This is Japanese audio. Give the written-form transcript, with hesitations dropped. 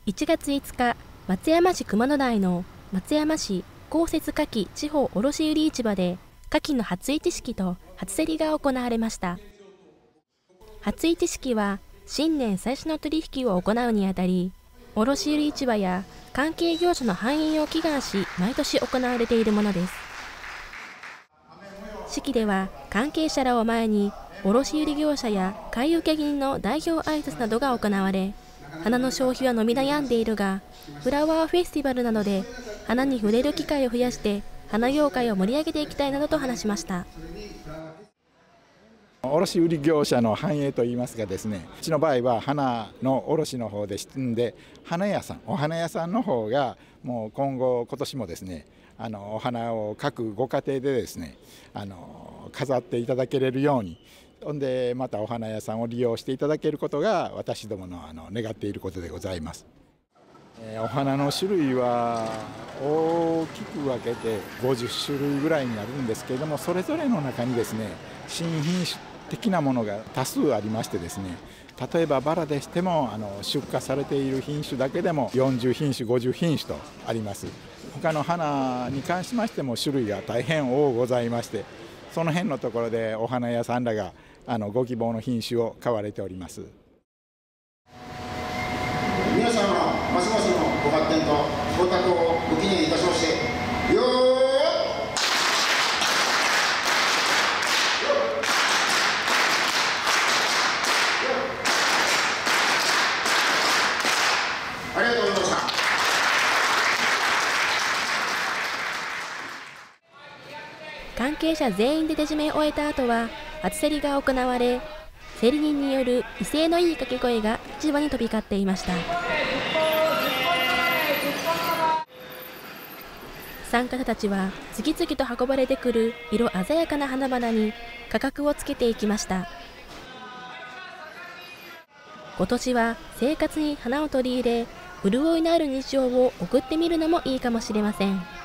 1月5日、松山市熊野台の松山市公設牡蠣地方卸売市場で牡蠣の初市式と初競りが行われました。初市式は新年最初の取引を行うにあたり、卸売市場や関係業者の繁栄を祈願し、毎年行われているものです。式では関係者らを前に卸売業者や買い受け人の代表挨拶などが行われ、花の消費は伸び悩んでいるが、フラワーフェスティバルなどで花に触れる機会を増やして花業界を盛り上げていきたいなどと話しました。 卸売業者の繁栄といいますかですね、うちの場合は花の卸の方でしてんで、花屋さん、お花屋さんの方がもう今年もですね、お花を各ご家庭でですね、飾っていただけれるように、ほんでまたお花屋さんを利用していただけることが私どもの願っていることでございます。お花の種類は大きく分けて50種類ぐらいになるんですけれども、それぞれの中にですね、新品種的なものが多数ありましてですね、例えばバラでしても出荷されている品種だけでも40品種50品種とあります。他の花に関しましても種類が大変多ございまして、その辺のところでお花屋さんらがご希望の品種を買われております。 皆様のますますのご発展とご多幸をご祈念いたしまして、よーありがとうございました。 関係者全員で出締めを終えた後は初競りが行われ、競り人による威勢のいい掛け声が市場に飛び交っていました。参加者たちは次々と運ばれてくる色鮮やかな花々に価格をつけていきました。今年は生活に花を取り入れ、潤いのある日常を送ってみるのもいいかもしれません。